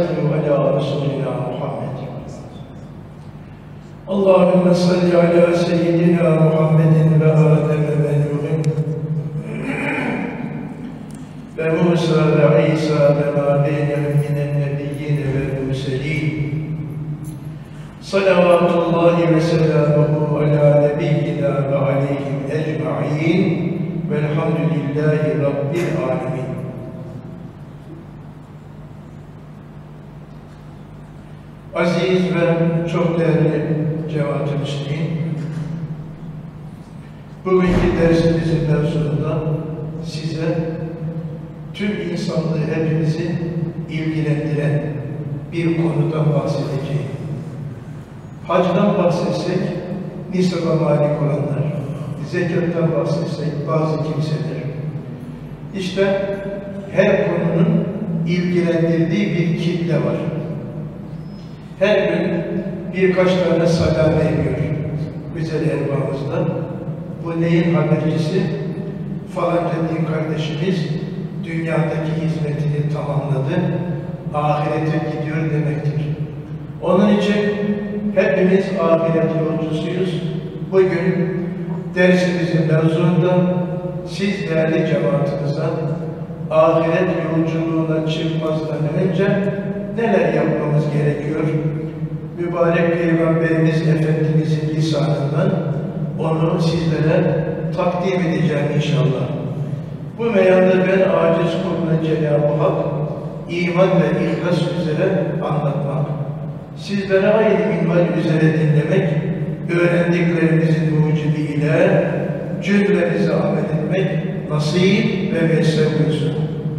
sallu ala Resulina Muhammed. Allahümme salli ala seyyidina Muhammedin ve Adem ve Nuh'in ve Musa ve İsa ve ma beynehum minen nebiyyin ve murselin. Salavatullahi ve selamuhu ala nebiyyina ve aleyhim ecma'in velhamdülillahi rabbil alemin. Aziz ve çok değerli cemaat-i müslimin, bugünkü dersimizin mevzusunda size tüm insanlığı, hepimizi ilgilendiren bir konudan bahsedeceğim. Hacdan bahsetsek, nisaba malik olanlar, zekattan bahsetsek bazı kimseler. İşte her konunun ilgilendirdiği bir kitle var. Her gün birkaç tane salam veriyor güzel erbağımızda. Bu neyin habercisi? Falanca din kardeşimiz dünyadaki hizmetini tamamladı, ahirete gidiyor demektir. Onun için hepimiz ahiret yolcusuyuz. Bugün dersimizin mevzuunda siz değerli cemaatinize ahiret yolculuğuna çıkmazdan önce neler yapmamız gerekiyor? Mübarek Peygamberimiz Efendimizin lisanından onu sizlere takdim edeceğim inşallah. Bu meyanda ben aciz kuluna Cenab-ı Hak iman ve ihlas üzere anlatmak, sizlere aynı minval üzere dinlemek, öğrendiklerimizin mucibiyle cümlemize amel etmek nasip ve vesile buyursun.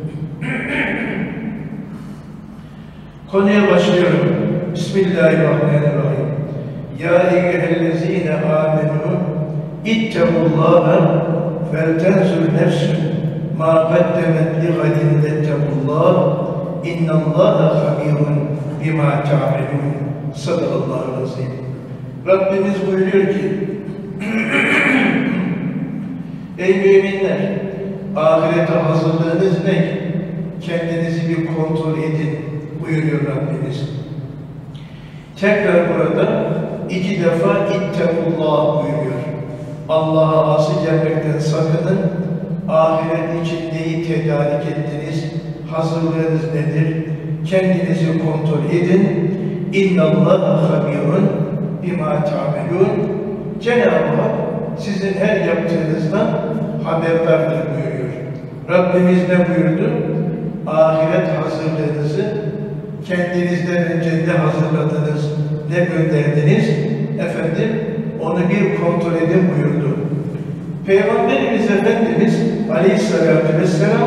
Konuya başlıyorum. Bismillahirrahmanirrahim. Ya eyyühellezine amenu ittekullaha feltenzur nefsün ma kaddemet li gadin vettekullah innallaha habirun bima ta'melun. Sadakallahu azim. Rabbimiz buyuruyor ki ey müminler, ahirete hazırlığınız ne? Kendinizi bir kontrol edin buyuruyor Rabbimiz. Tekrar burada iki defa ittekullah buyuruyor. Allah'a asi gelmekten sakının. Ahiret için neyi tedarik ettiniz? Hazırlığınız nedir? Kendinizi kontrol edin. İnnallâhe habîrun bimâ ta'melûn. Cenab-ı Hak sizin her yaptığınızdan haberdardır buyuruyor. Rabbimiz ne buyurdu? Ahiret hazırlığınızı kendinizden önce ne hazırladınız, ne gönderdiniz? Efendim, onu bir kontrol edin buyurdu. Peygamberimiz Efendimiz Aleyhisselatü Vesselam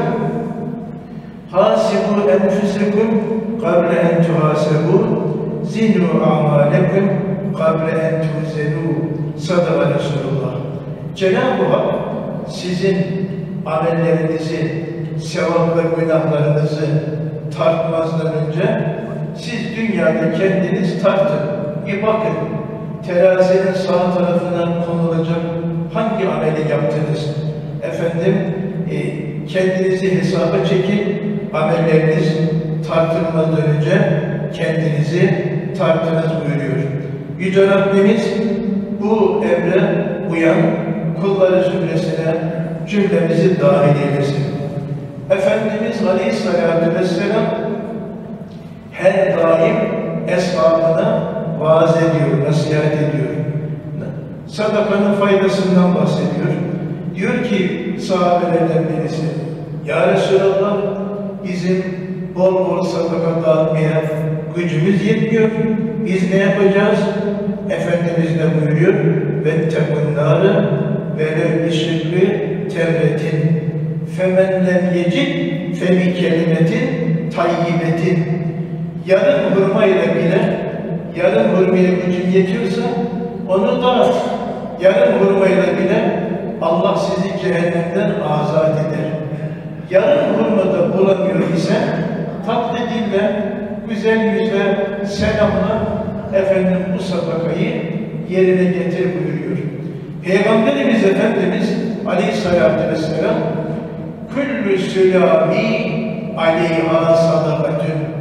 hasibu enfusekum kable en tuhasebu zinu a'malekum kable en tuzenu. Sadaka Resulullah. Cenab-ı Hak sizin amellerinizi, sevap ve günahlarınızı tartmazdan önce siz dünyada kendiniz tartın. Bir bakın, terazinin sağ tarafına konulacak hangi ameli yaptınız? Efendim, kendinizi hesaba çekin, amelleriniz tartılmadan önce kendinizi tartınız buyuruyor. Yüce Rabbimiz bu emre uyan kulları zümresine cümlemizi dahil eylesin. Efendimiz Aleyhisselatü Vesselam her daim eshabına vaaz ediyor, nasihat ediyor. Sadakanın faydasından bahsediyor. Diyor ki sahabelerden birisi, Ya Resulallah, bizim bol bol sadaka dağıtmaya gücümüz yetmiyor. Biz ne yapacağız? Efendimiz ne buyuruyor? وَاتَّقُوا النَّارَ وَلَوْ بِشِقِّ تَمْرَةٍ فَمَنْ لَمْ يَجِدْ فَبِكَلِمَةٍ طَيِّبَةٍ. Yarım hurmayla bile, yarım hurmayla gücün yetiyorsa onu dağıt. Yarım hurmayla bile Allah sizi cehennemden azat eder. Yarım hurmada bulamıyor ise tatlı dille, güzel yüzle, selamla efendim bu sadakayı yerine getir buyuruyor. Peygamberimiz Efendimiz Aleyhisselatü Vesselam küllü sülâmi aleyhâ sadakatün.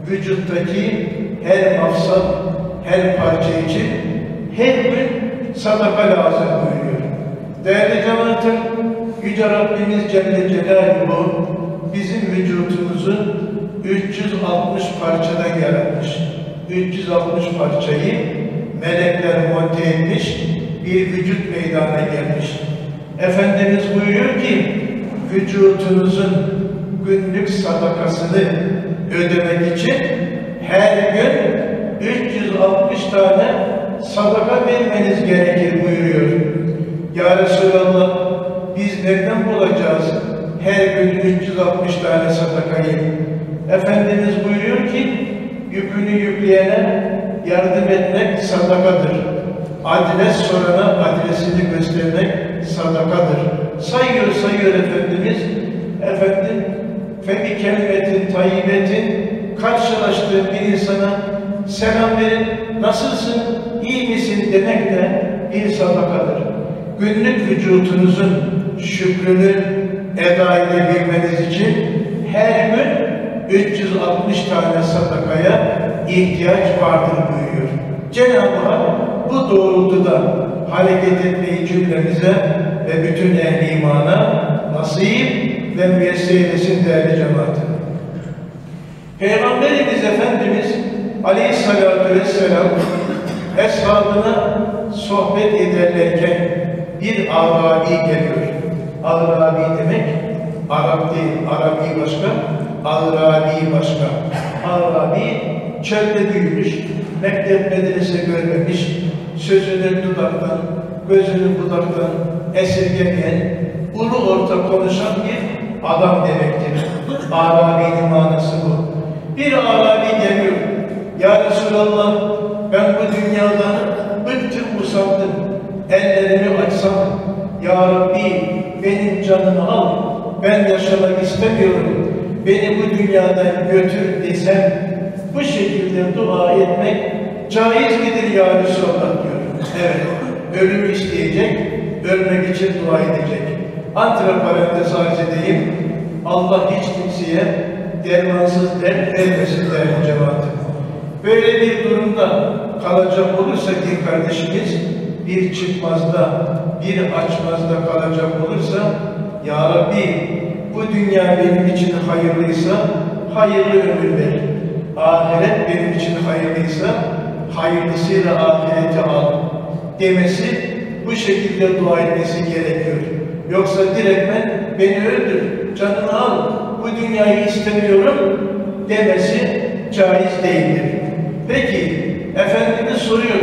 vücuttaki her mafsal, her parça için her gün sadaka lazım buyuruyor. Değerli cemaatim, Yüce Rabbimiz Celle Celaluhu bizim vücudumuzu 360 parçadan yaratmış. 360 parçayı melekler monte etmiş, bir vücut meydana gelmiş. Efendimiz buyuruyor ki, vücudunuzun günlük sadakasını ödemek için her gün 360 tane sadaka vermeniz gerekir buyuruyor. Ya Resulallah, biz nereden bulacağız her gün 360 tane sadakayı? Efendimiz buyuruyor ki, yükünü yükleyene yardım etmek sadakadır. Adres sorana adresini göstermek sadakadır. Sayıyor Efendimiz. Efendim, febi kelimetin tayyibetin, karşılaştığı bir insana selam verin, nasılsın, iyi misin demek de bir sadakadır. Günlük vücudunuzun şükrünü eda edebilmeniz için her gün 360 tane sadakaya ihtiyaç vardır buyuruyor. Cenab-ı Hak bu doğrultuda hareket etmeyi cümlemize ve bütün ehl-i imana nasip ve müyesser eylesin değerli cemaatim. Peygamberimiz Efendimiz Aleyhisselatü Vesselam eshabına sohbet ederlerken bir Arabi geliyor. Arabi demek Arap değil, Arabi başka, Arabi başka. Arabi çölde büyümüş, mektep medrese görmemiş, sözünü dudaktan, gözünü budaktan esirgemeyen, ulu orta konuşan bir adam demektir. Arabi'nin manası bu. Bir Arabi geliyor. Ya Resulallah, ben bu dünyadan bıktım, usandım. Ellerimi açsam, Ya Rabbi benim canımı al, ben yaşamak istemiyorum, beni bu dünyadan götür desem, bu şekilde dua etmek caiz midir ya Resulallah diyor. Evet, ölümü isteyecek, ölmek için dua edecek. Antiparantez arz edeyim, Allah hiç kimseye dermansız dert vermesin değerli cemaatim. Böyle bir durumda kalacak olursa ki kardeşimiz, bir çıkmazda, bir açmazda kalacak olursa, Ya Rabbi bu dünya benim için hayırlıysa hayırlı ömür ver. Ahiret benim için hayırlıysa hayırlısıyla ahireti al demesi, bu şekilde dua etmesi gerekiyor. Yoksa direktmen beni öldür, canımı al, bu dünyayı istemiyorum demesi caiz değildir. Peki, Efendimiz soruyor.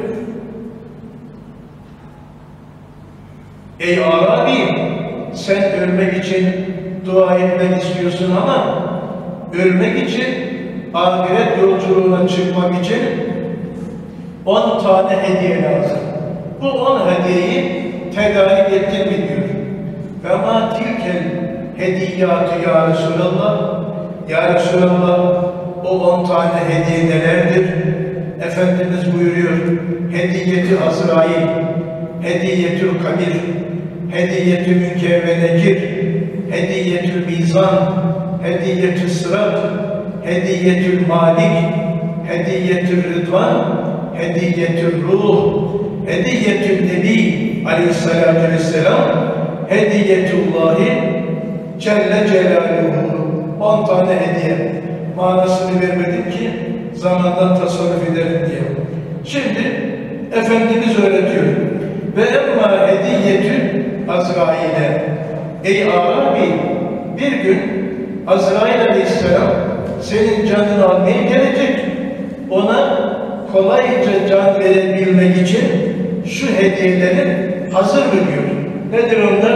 Ey Arabi, sen ölmek için dua etmek istiyorsun ama ölmek için, ahiret yolculuğuna çıkmak için 10 tane hediye lazım. Bu 10 hediyeyi tedarik ettin mi diyor. Ve ma tilkel hediyatü ya Resulallah. Ya Resulallah, o 10 tane hediye nelerdir? Efendimiz buyuruyor. Hediyeti Azrail, hediyetül kabir, hediyetül münker ve nekir, hediyetül mizan, hediyetül sırat, hediyetül malik, hediyetül rıdvan, hediyetül ruh, hediyetül nebi aleyhissalatü vesselam, hediyetullahi Celle Celaluhu. 10 tane hediye. Manasını vermedim ki zamandan tasarruf edelim diye. Şimdi Efendimiz öğretiyor. Ve emma hediyetü Azrail'e. Ey Arabi, bir gün Azrail Aleyhisselam senin canını almaya gelecek. Ona kolayca can verebilmek için şu hediyelerin hazır mı diyor. Nedir onlar?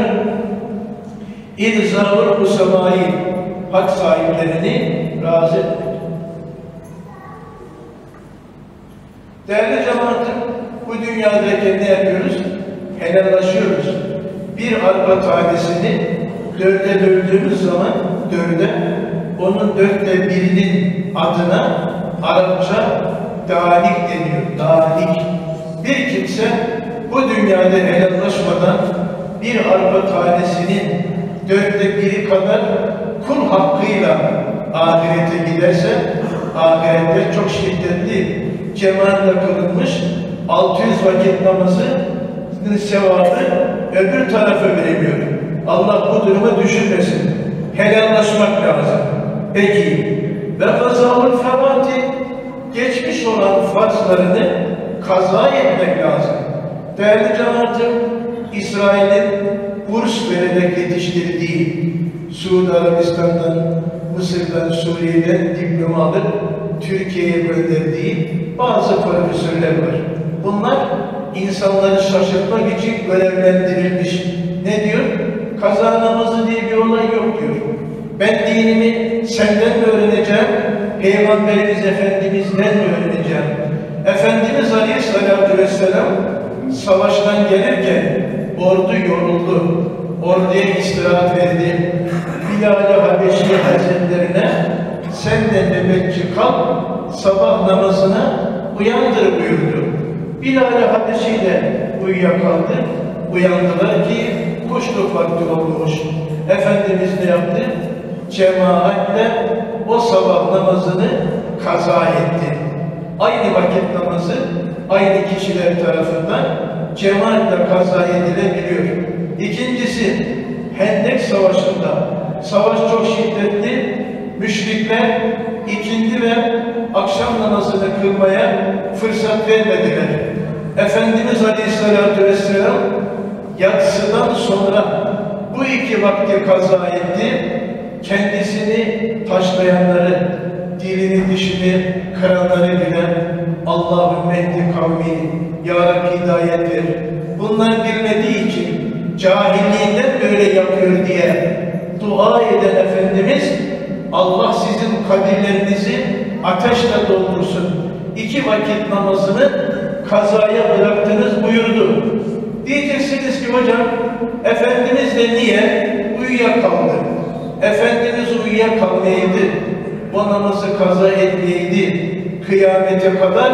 İlzâvul usamâi, hak sahiplerini razı etmek. Değerli cemaatim, bu dünyadayken ne yapıyoruz? Helallaşıyoruz. Bir arpa tanesini 4'e böldüğümüz zaman onun 4'te birinin adına Arapça dalik deniyor. Dalik. Bir kimse bu dünyada helallaşmadan bir arpa tanesinin 4'te biri kadar kul hakkıyla ahirete giderse ahirette çok şiddetli cemaatle kılınmış 600 vakit namazının sevabı öbür tarafa veriliyor. Allah bu durumu düşünmesin. Helallaşmak lazım. Peki, ve kazâul ferâti, geçmiş olan farzlarını kaza etmek lazım. Değerli cemaatim, İsrail'in burs vererek yetiştirdiği, Suudi Arabistan'dan, Mısır'dan, Suriye'den diploma alıp Türkiye'ye gönderdiği bazı profesörler var. Bunlar insanları şaşırtmak için görevlendirilmiş. Ne diyor? Kaza namazı diye bir olay yok diyor. Ben dinimi senden mi öğreneceğim? Peygamberimiz Efendimiz'den mi öğreneceğim? Efendimiz Aleyhisselatü Vesselam savaştan gelirken ordu yoruldu. Orduya istirahat verdi. Bilal-i Habeşi Hazretlerine sen de nöbetçi kal, sabah namazına uyandır buyurdu. Bilal-i Habeşi de uyuyakaldı. Uyandılar ki kuşluk vakti olmuş. Efendimiz ne yaptı? Cemaatle o sabah namazını kaza etti. Aynı vakit namazı aynı kişiler tarafından cemaatle kaza edilebiliyor. İkincisi, Hendek Savaşı'nda savaş çok şiddetli, müşrikler ikindi ve akşam namazını kılmaya fırsat vermediler. Efendimiz Aleyhisselatü Vesselam yatsıdan sonra bu iki vakti kaza etti, kendisini taşlayanları, dilini dişini kıranları bilen Allahümme ehdi kavmi, Ya Rabbi hidayet ver. Bunlar bilmediği için cahilliğinden böyle yapıyor diye dua eden Efendimiz, Allah sizin kabirlerinizi ateşle doldursun. 2 vakit namazını kazaya bıraktınız buyurdu. Diyeceksiniz ki hocam, Efendimiz de niye uyuyakaldı? Efendimiz uyuyakalmayaydı, o namazı kaza etmeyeydi. Kıyamete kadar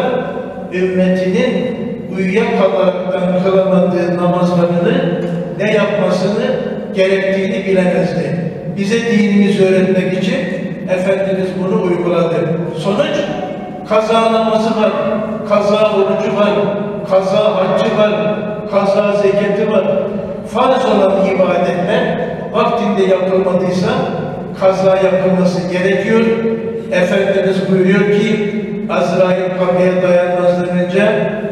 ümmetinin uyuyakalaraktan kılamadığı namazlarını ne yapmasını gerektiğini bilemezdi. Bize dinimizi öğretmek için Efendimiz bunu uyguladı. Sonuç, kaza namazı var, kaza orucu var, kaza haccı var, kaza zekatı var. Farz olan ibadetler vaktinde yapılmadıysa kaza yapılması gerekiyor. Efendimiz buyuruyor ki Azrail kapıya dayanmazdan önce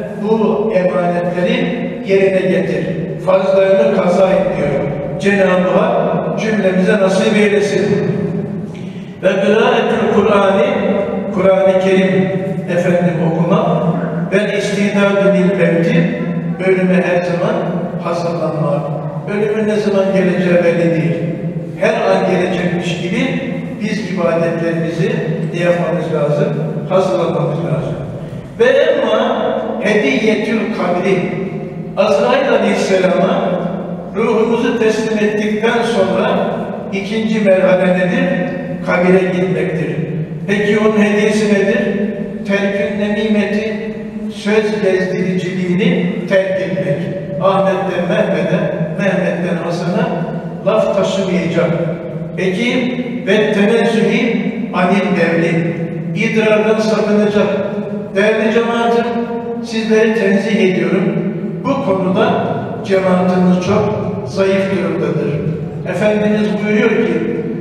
bu emanetleri yerine getir. Farzlarını kaza et diyor. Cenab-ı Hak cümlemize nasip eylesin. Ve kırâetül Kur'an'ı, Kur'an-ı Kerim efendim okumak ve istidâdü bil mevti, ölüme her zaman hazırlanmak. Ölümün ne zaman geleceği belli değil. Her an gelecekmiş gibi biz ibadetlerimizi ne yapmamız lazım? Hazırlamamız lazım. Ve ama hediyetül kabri, Azrail Aleyhisselam'a ruhumuzu teslim ettikten sonra ikinci merhale nedir? Kabire gitmektir. Peki onun hediyesi nedir? Terk-ü nemimeti, söz gezdiriciliğini terk etmek. Ahmet'ten Mehmet'e, Mehmet'ten Hasan'a laf taşımayacak. Peki ve tenezzühi anil devli, idrardan sakınacak. Değerli cemaatim, sizleri tenzih ediyorum. Bu konuda cemaatimiz çok zayıf durumdadır. Efendimiz buyuruyor ki,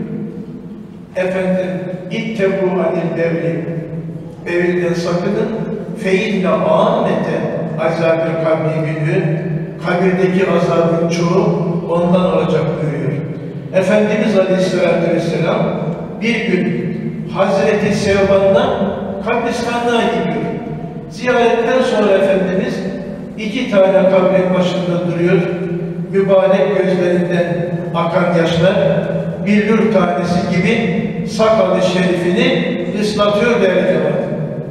efendim, İttebu anil devli, devirden sakının, feinne âmete azâb-ı kabri günü, kabirdeki azabın çoğu ondan olacak buyuruyor. Efendimiz Aleyhisselatü Vesselam bir gün Hazreti Sevban'la kabristanlığa gidiyor. Ziyaretten sonra Efendimiz 2 tane kabrin başında duruyor. Mübarek gözlerinden akan yaşlar billur tanesi gibi sakalı şerifini ıslatıyor değerli cemaat.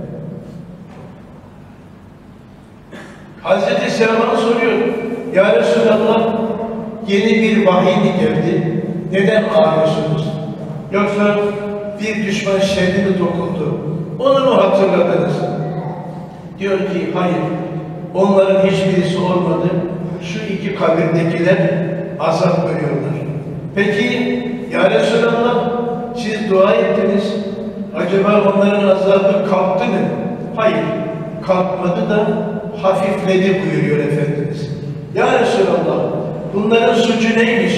Hazreti Sevban soruyor, Ya Resulallah, yeni bir vahiy mi geldi? Neden ağlıyorsunuz? Yoksa bir düşman şerri mi dokundu? Onu mu hatırladınız? Diyor ki, hayır. Onların hiçbirisi olmadı. Şu 2 kabirdekiler azap görüyorlar. Peki, Ya Resulallah, siz dua ettiniz. Acaba onların azabı kalktı mı? Hayır, kalkmadı da hafifledi buyuruyor Efendimiz. Ya Resulallah, bunların suçu neymiş?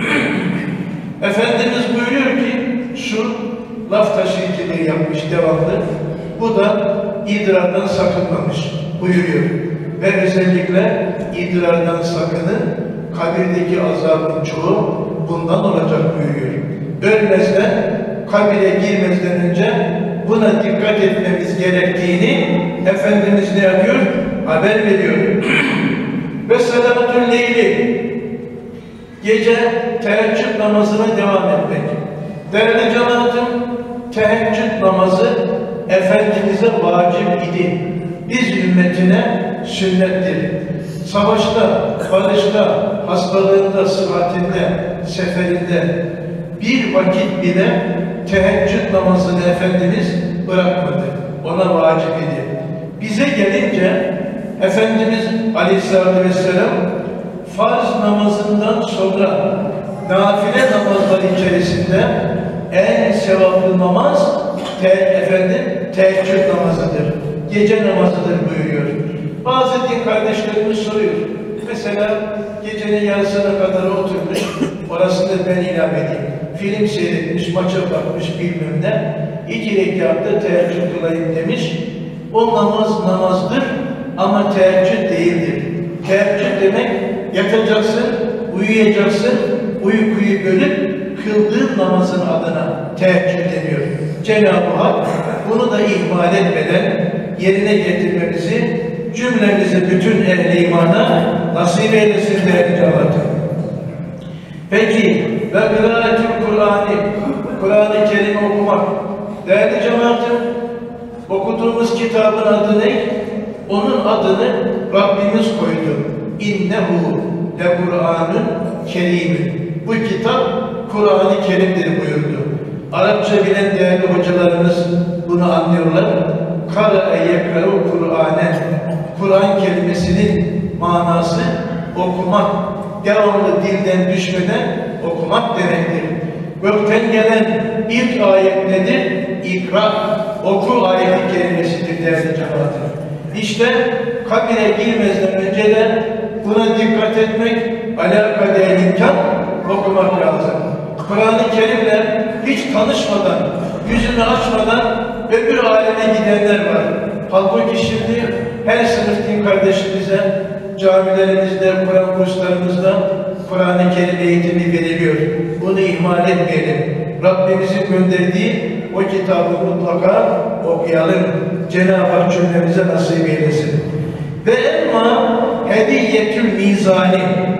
Efendimiz buyuruyor ki, şu laf taşıyıcılığı yapmış devamlı, bu da idrardan sakınmamış buyuruyor. Ve özellikle idrardan sakının, kabirdeki azabın çoğu bundan olacak buyuruyor. Ölmezden, kabire girmezden önce buna dikkat etmemiz gerektiğini Efendimiz ne yapıyor? Haber veriyor. Ve salatül leyli, gece teheccüd namazına devam etmek. Değerli cemaatim, teheccüd namazı Efendimiz'e vacip idi. Biz ümmetine sünnettir. Savaşta, barışta, hastalığında, sıhhatinde, seferinde bir vakit bile teheccüd namazını Efendimiz bırakmadı. Ona vacip idi. Bize gelince Efendimiz Aleyhisselatü Vesselam farz namazından sonra nafile namazlar içerisinde en sevaplı namaz teheccüd namazıdır. Gece namazıdır buyuruyor. Bazı din kardeşlerimiz soruyor. Mesela gecenin yarısına kadar oturmuş, orasını ben ilave edeyim. Film seyretmiş, maça bakmış bilmem ne. 2 rekatta teheccüd kılayım demiş. O namaz namazdır ama teheccüd değildir. Teheccüd demek yatacaksın, uyuyacaksın, uykuyu bölüp kıldığın namazın adına teheccüd deniyor. Cenab-ı Hak bunu da ihmal etmeden yerine getirmemizi, cümlemizi bütün ehl-i imana nasip eylesin değerli cemaatım. Peki, ve kıraatül Kur'an'ı, Kur'an-ı Kerim okumak. Değerli cemaatım, okuduğumuz kitabın adı ne? Onun adını Rabbimiz koydu. İnnehu le Kur'an'ın kerimün. Bu kitap Kur'an-ı Kerim'dir buyurdu. Arapça bilen değerli hocalarımız bunu anlıyorlar. Kâre yekra'u Kur'anen. Kur'an kelimesinin manası okumak. Devamlı dilden düşmeden okumak demektir. Gökten gelen ilk ayet nedir? İkra, oku ayeti kelimesidir değerli cemaatler. İşte kabire girmezden önce de buna dikkat etmek, alâ-kadâ imkan okumak lazım. Kur'an-ı Kerim'le hiç tanışmadan, yüzünü açmadan öbür aleme gidenler var. Halbuki şimdi her sınıf din kardeşimize camilerimizde, Kur'an kurslarımızda Kur'an-ı Kerim eğitimi veriliyor. Bunu ihmal etmeyelim. Rabbimizin gönderdiği o kitabı mutlaka okuyalım. Cenab-ı Hak cümlemize nasip eylesin. Ve emma hediyetül mizani.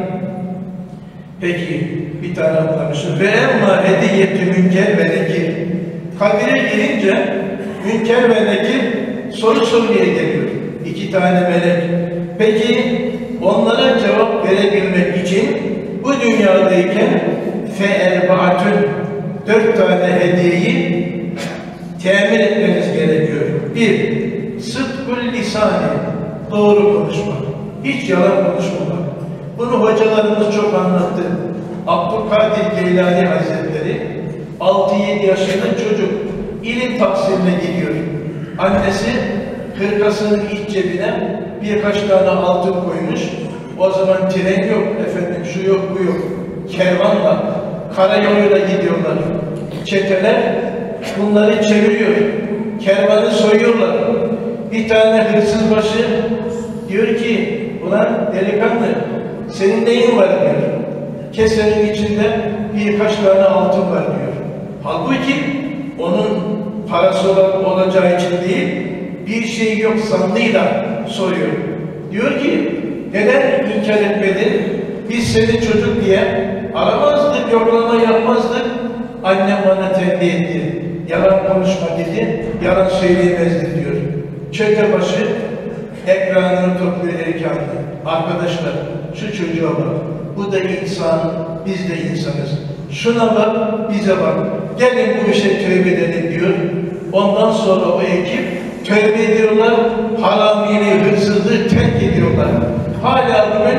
Peki bir tane anlamışım. Ve emma hediyetü münker ve nekir. Kabire girince münker ve nekir soru soruya geliyor. 2 tane melek. Peki onlara cevap verebilmek için bu dünyadayken fe-erbaatün 4 tane hediyeyi temin etmeniz gerekiyor. 1. Sıdkul lisani, doğru konuşmak. Hiç yalan konuşmamak. Bunu hocalarımız çok anlattı. Abdülkadir Geylani Hazretleri 6-7 yaşında çocuk ilim tahsiline gidiyor. Annesi hırkasının iç cebine birkaç tane altın koymuş. O zaman tren yok, efendim şu yok bu yok. Kervanla, karayoluyla gidiyorlar. Çeteler bunları çeviriyor. Kervanı soyuyorlar. Bir tane hırsız başı diyor ki, ulan delikanlı senin neyin var diyor. Kesenin içinde birkaç tane altın var diyor. Halbuki onun parası olacağı için değil, bir şey yok sandığıyla soruyor. Diyor ki, neden inkar etmedin? Biz seni çocuk diye aramazdık, yoklama yapmazdık. Annem bana tembih etti. Yalan konuşma dedi, yalan söyleyemezdi diyor. Çetebaşı ekranını topluyor erkanlı. Arkadaşlar, şu çocuğa bak. Bu da insan, biz de insanız. Şuna bak, bize bak. Gelin bu işe tövbe edelim diyor. Ondan sonra o ekip tövbe ediyorlar, haramiliği, hırsızlığı terk ediyorlar. Hala bugün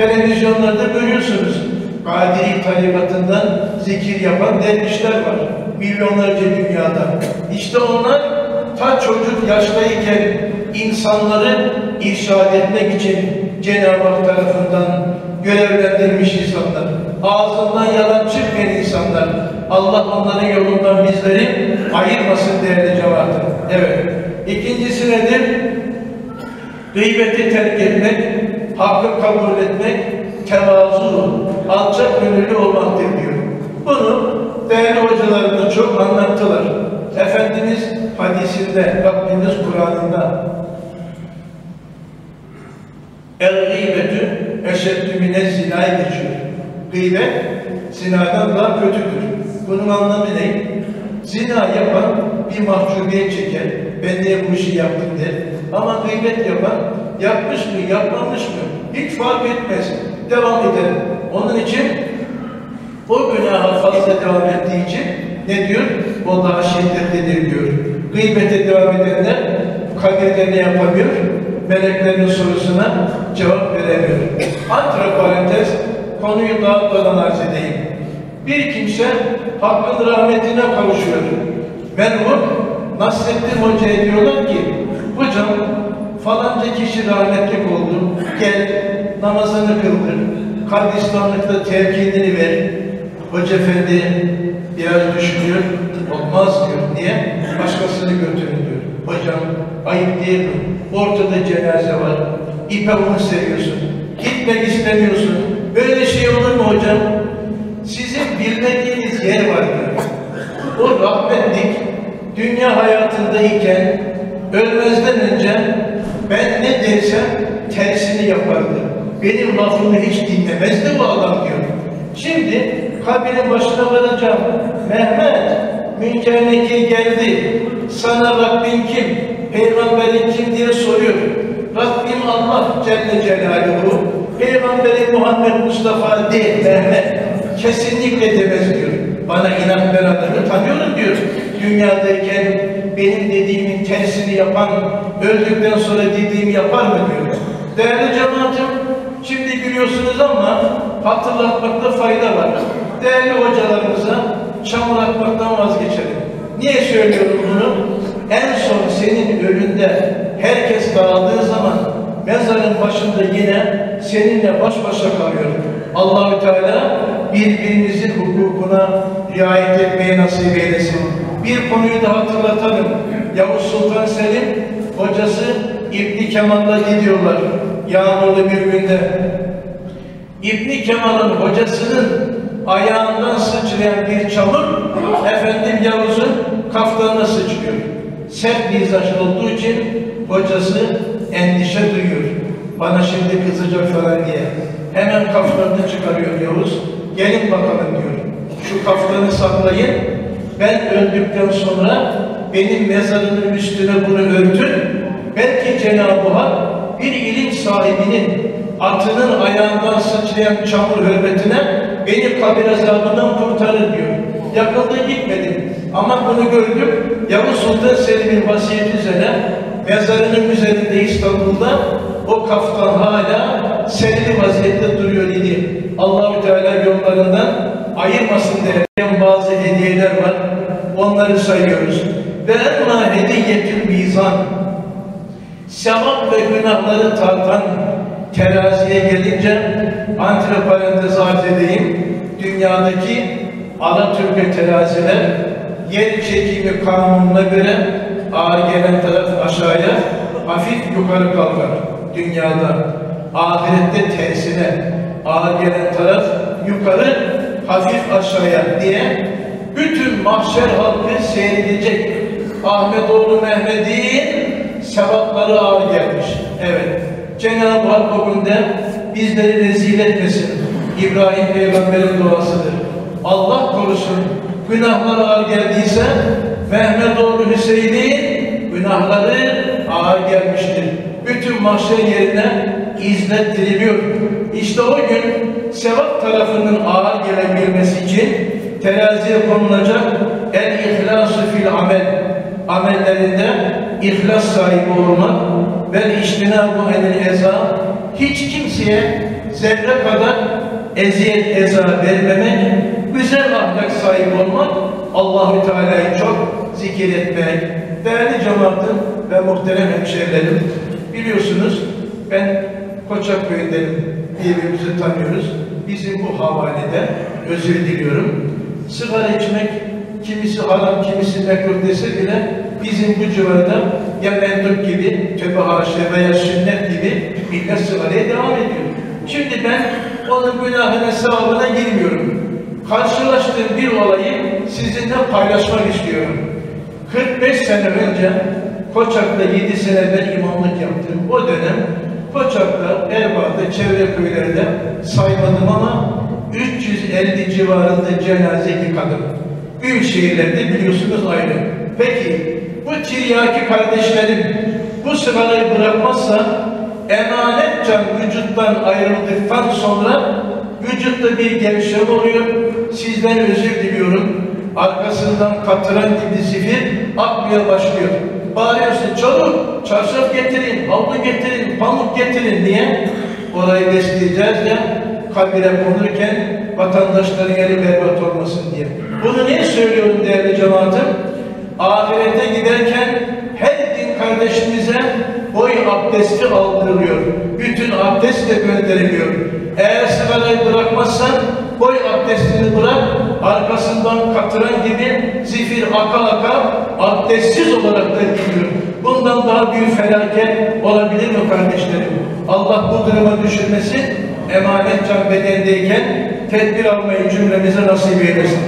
televizyonlarda görüyorsunuz. Kadiri tarikatından zikir yapan dervişler var. milyonlarca dünyada. İşte onlar ta çocuk yaştayken insanları irşad etmek için Cenab-ı Hak tarafından görevlendirilmiş insanlar. Ağzından yalan çıkmayan insanlar. Allah onların yolundan bizleri ayırmasın değerli cemaatim. Evet. İkincisi nedir? Gıybeti terk etmek, hakkı kabul etmek, tevazu, alçak gönüllü olmaktır diyor. Bunu değerli hocalarım da çok anlattılar. Efendimiz hadisinde, Rabbimiz Kur'an'ında el-gıybetü eşeddü minez-zinâ'yı geçiyor. Gıybet, zinadan daha kötüdür. Bunun anlamı ne? Zina yapan bir mahcubiyet çeker. Ben niye bu işi yaptım der. Ama gıybet yapan, yapmış mı, yapmamış mı? Hiç fark etmez. Devam eder. Onun için o günaha fazla devam ettiği için ne diyor? O daha şiddetlidir diyor. Gıybete devam edenler kabirde ne yapamıyor? Meleklerin sorusuna cevap veremiyor. Antiparantez, konuyu dağıtmadan arz edeyim. Bir kimse Hakk'ın rahmetine kavuşuyor. Merhum Nasrettin Hoca'ya diyorlar ki, hocam falanca kişi rahmetlik oldu, gel namazını kıldır, kardeşlerlikte tevkidini ver. Hoca efendi biraz düşünüyor, olmaz diyor. Niye? Başkasını götürün diyor. Hocam ayıp değil mi? Ortada cenaze var, ipe onu seviyorsun, gitmek istemiyorsun. Böyle şey olur mu hocam? Sizin bilmediğiniz yer var diyor. O rahmetlik dünya hayatındayken ölmezden önce ben ne dersem tersini yapardı. Benim lafımı hiç dinlemezdi bu adam diyor. Şimdi kabirin başına varacağım. Mehmet, Münker Nekir geldi. Sana Rabbin kim? Peygamberin kim diye soruyor. Rabbim Allah Celle Celaluhu. Peygamberi Muhammed Mustafa değil Mehmet. Kesinlikle demez diyor. Bana inan ben adamı tanıyorum diyor. Dünyadayken benim dediğimin tersini yapan, öldükten sonra dediğimi yapar mı diyor. Değerli cemaatim, şimdi gülüyorsunuz ama hatırlatmakta fayda var. Değerli hocalarımıza çamur atmaktan vazgeçelim. Niye söylüyorum bunu? En son senin önünde herkes dağıldığı zaman mezarın başında yine seninle baş başa kalıyor. Allah-u Teala birbirimizin hukukuna riayet etmeyi nasip eylesin. Bir konuyu da hatırlatalım. Yavuz Sultan Selim hocası İbn Kemal'la gidiyorlar. Yağmurlu bir günde. İbn Kemal'ın hocasının ayağından sıçrayan bir çamur efendim Yavuz'un kaftanına sıçrıyor. Sert mizaç olduğu için hocası endişe duyuyor. Bana şimdi kızacak falan diye. Hemen kaftanını çıkarıyor Yavuz. Gelin bakalım diyor. Şu kaftanı saklayın. Ben öldükten sonra benim mezarımın üstüne bunu örtün. Belki Cenab-ı Hak bir ilim sahibinin atının ayağından sıçrayan çamur hürmetine beni kabir azabından kurtarır diyor. Yakında gitmedim. Ama bunu gördük. Yavuz Sultan Selim'in vasiyeti üzerine mezarının üzerinde İstanbul'da o kaftan hala serili vaziyette duruyor idi. Allah-u Teala yollarından ayırmasın diye bazı hediyeler var. Onları sayıyoruz. Ve emma hediyetül mizan. Sevap ve günahları tartan teraziye gelince antiparantez arz edeyim. Dünyadaki Alaturka teraziler yer çekimi kanununa göre ağır gelen taraf aşağıya, hafif yukarı kalkar. Dünyada, ahirette tersine ağır gelen taraf yukarı, hafif aşağıya diye bütün mahşer halkı seyredecek. Ahmetoğlu Mehmet'in sevapları ağır gelmiş. Evet. Cenab-ı Hak o günde bizleri rezil etmesin. İbrahim Peygamber'in duasıdır. Allah korusun. Günahlar ağır geldiyse Mehmetoğlu Hüseyin'in günahları ağır gelmiştir. Bütün mahşer yerine izlettiriliyor. İşte o gün sevap tarafının ağır gelebilmesi için teraziye konulacak el-ihlâsü fil amel. Amellerinde ihlas sahibi olmak ve iştinâbu enel eza, hiç kimseye zerre kadar eziyet eza vermemek, güzel ahlak sahibi olmak, Allah-u Teala'yı çok zikretmek. Değerli cemaatim ve muhterem hemşehrilerim, biliyorsunuz ben Koçakköy'denim, birbirimizi tanıyoruz. Bizim bu havalede, özür diliyorum, sigara içmek kimisi haram, kimisi mekruh dese bile bizim bu civarda ya mendup gibi, tövbe haşa veya sünnet gibi millet sigaraya devam ediyor. Şimdi ben onun günahına, sevabına girmiyorum. Karşılaştığım bir olayı sizinle paylaşmak istiyorum. 45 sene önce Koçak'ta 7 sene ben imamlık yaptım. O dönem Koçak'ta, Erbaa'da, çevre köylerde saymadım ama 350 civarında cenaze yıkadım. Büyük şehirlerde biliyorsunuz ayrı. Peki bu tiryaki kardeşlerim bu sigarayı bırakmazsa emanet can vücuttan ayrıldıktan sonra vücutta bir gevşeme oluyor. Sizden özür diliyorum. Arkasından katıran gibi zifir akmaya başlıyor. Bağırıyorsun, çabuk çarşaf getirin, havlu getirin, pamuk getirin diye orayı besleyeceğiz ya, kabire konurken vatandaşların eli berbat olmasın diye. Bunu niye söylüyorum değerli cemaatim? Ahirete giderken her din kardeşimize boy abdesti aldırılıyor. Bütün abdest de gönderiliyor. Eğer sigarayı bırakmazsan boy abdestini bırak, arkasından katıran gibi zifir aka aka abdestsiz olarak da gidiyor. Bundan daha büyük felaket olabilir mi kardeşlerim? Allah bu duruma düşürmesin, emanet can bedendeyken tedbir almayı cümlemize nasip eylesin.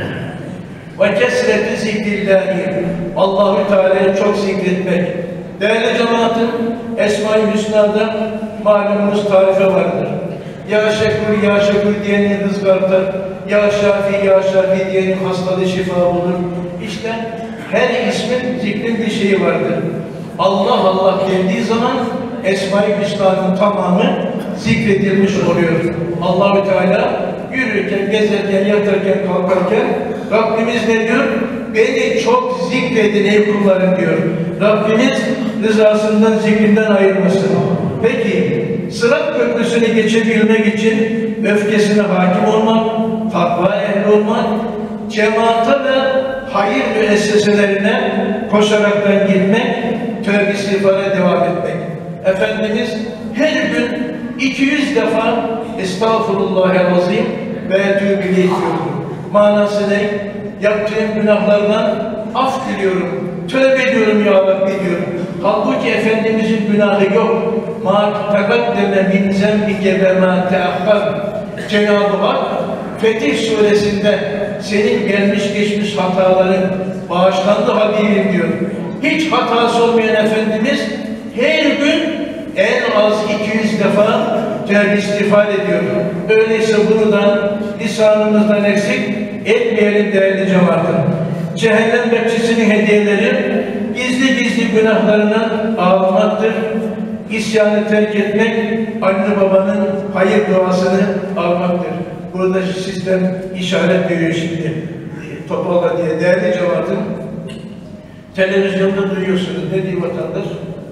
Ve kesreti zikrillahi, Allah-u Teala'yı çok zikretmek. Değerli cemaatim, Esma-i Hüsna'da malumunuz tarife vardır. Ya şekur diyenin rızkı artar. Ya şafi diyenin hastalığı şifa bulur. İşte her ismin, zikrin bir şeyi vardır. Allah dendiği zaman Esma-i Hüsna'nın tamamı zikredilmiş oluyor. Allah-u Teala yürürken, gezerken, yatarken, kalkarken Rabbimiz ne diyor? Beni çok zikredin ey kullarım diyor. Rabbimiz rızasından, zikrinden ayırmasın. Peki, Sırat köprüsünü geçebilmek için öfkesine hakim olmak, takva ehli olmak, cemaate ve hayır müesseselerine koşaraktan gitmek, tövbe istiğfara devam etmek. Efendimiz her gün 200 defa Estağfirullahel-Azim ve etûbü ileyh diyordu. Manası ne? Yaptığım günahlardan af diliyorum, tövbe ediyorum ya Rabbi diyorum. Halbuki Efendimizin günahı yok. مَا تَقَدَّمَ مِنْ زَنْبِكَ وَمَا تَأَخَّرَ Cenab-ı Hak Fetih Suresinde senin gelmiş geçmiş hataların bağışlandı Habibim diyor. Hiç hatası olmayan Efendimiz her gün en az 200 defa tövbe istiğfar ediyor. Öyleyse bunu da lisanımızdan eksik etmeyelim değerli cemaatim. Cehennem bekçisinin hediyeleri gizli günahlarına ağlamaktır. İsyanı terk etmek, anne babanın hayır duasını almaktır. Burada sistem işaret veriyor şimdi. Topala diye değerli cemaatim. Televizyonda duyuyorsunuz. Ne diyor vatandaş?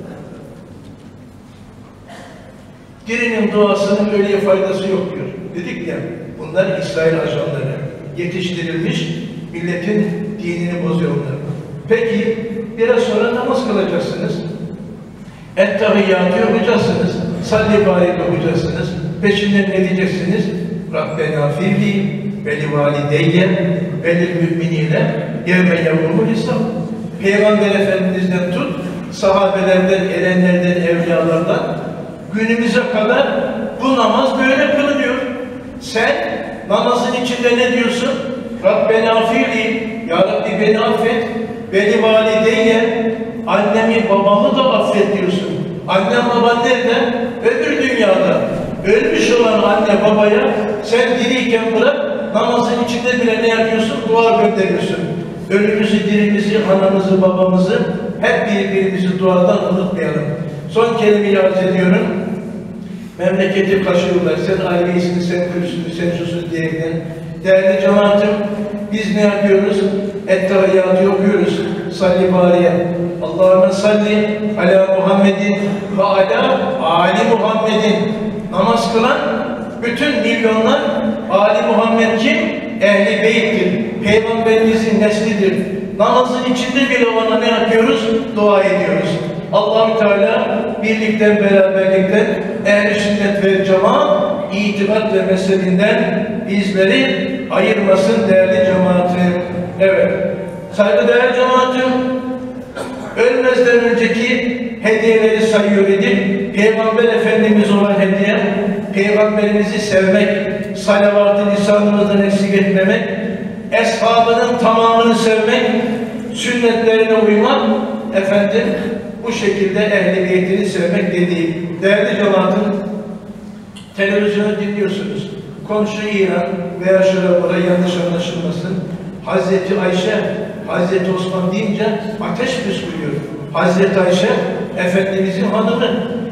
Birinin duasının öyle faydası yok diyor. Dedik ya, bunlar İsrail ajanları. Yetiştirilmiş, milletin dinini bozuyorlar. Peki, biraz sonra namaz kılacaksınız. Ettehiyyatı okuyacaksınız. Salli bari okuyacaksınız. Peşinden ne diyeceksiniz? Rabbena firli ve li valideyye ve lil müminine yevme yevmumul hesab. Peygamber Efendimiz'den tut, sahabelerden, erenlerden, evliyalardan günümüze kadar bu namaz böyle kılınıyor. Sen namazın içinde ne diyorsun? Rabbena firli, ya Rabbi beni affet, beni valideyye, annemi babamı da affet diyorsun. Annem baban nerede? Öbür dünyada. Ölmüş olan anne babaya sen diriyken bırak, namazın içinde bile ne yapıyorsun? Dua gönderiyorsun. Ölümüzü, dirimizi, anamızı, babamızı hep birbirimizi duadan unutmayalım. Son kelimeyi arz ediyorum. Memleketi kaşıyorlar. Sen aileyisin, sen külsün, sen şusun diyerekten. Değerli cemaatim, biz ne yapıyoruz? Ettehiyyatı okuyoruz. Salli bariye. Allahümme salli ala Muhammedin ve ala Ali Muhammedin. Namaz kılan bütün milyonlar Ali Muhammed kim? Ehl-i Beyt'tir. Peygamberimizin neslidir. Namazın içinde bile ona ne yapıyoruz? Dua ediyoruz. Allah-u Teala birlikten, beraberlikten, ehl-i sünnet ve cemaat, itikat ve mezhebinden bizleri ayırmasın değerli cemaatim. Evet, saygıdeğer cemaatim, ölmezden önceki hediyeleri sayıyor idik. Peygamber Efendimiz olan hediye, Peygamberimizi sevmek, salavat-ı lisanımızdan eksik etmemek, eshabının tamamını sevmek, sünnetlerine uymak, efendim, bu şekilde ehl-i beytini sevmek dediğim. Değerli cemaatim, televizyonu dinliyorsunuz. Komşu İran veya şurada buraya yanlış anlaşılmasın. Hazreti Ayşe, Hazreti Osman deyince ateş püskürüyor. Hazreti Ayşe, Efendimizin hanımı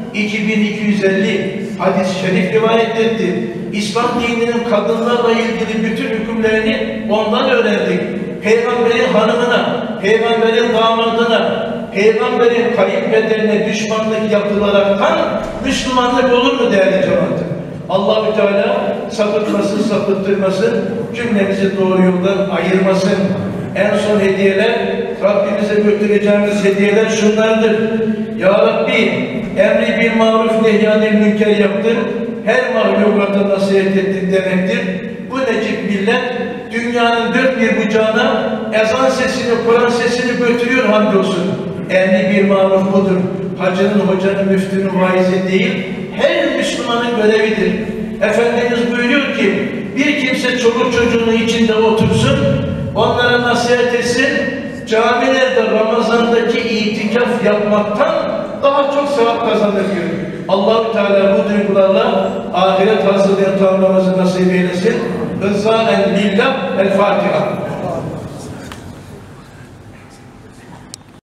2250 hadis-i şerif rivayet etti. İslam dininin kadınlarla ilgili bütün hükümlerini ondan öğrendik. Peygamberin hanımına, peygamberin damadına, peygamberin kayınpederine düşmanlık yapılaraktan Müslümanlık olur mu değerli cemaatim? Allah-u Teala sapıtmasın, sapıttırmasın, cümlemizi doğru yoldan ayırmasın. En son hediyeler, Rabbimize götüreceğimiz hediyeler şunlardır. Ya Rabbi, emri bil maruf nehyanil münker yaptın, her mahlukata nasihat ettin demektir. Bu necip millet, dünyanın dört bir bucağına ezan sesini, Kur'an sesini götürüyor hamdolsun. Emri bil maruf budur. Hacının, hocanın, müftünün, vaizin değil, her Müslümanın görevidir. Efendimiz buyuruyor ki, bir kimse çoluk çocuğunun içinde otursun, onlara nasihat etsin, camilerde Ramazan'daki itikaf yapmaktan daha çok sevap kazanır diyor. Allah-u Teala bu duygularla ahiret hazırlayan tamamımızı nasip eylesin. Rızâen lillah. El Fatiha.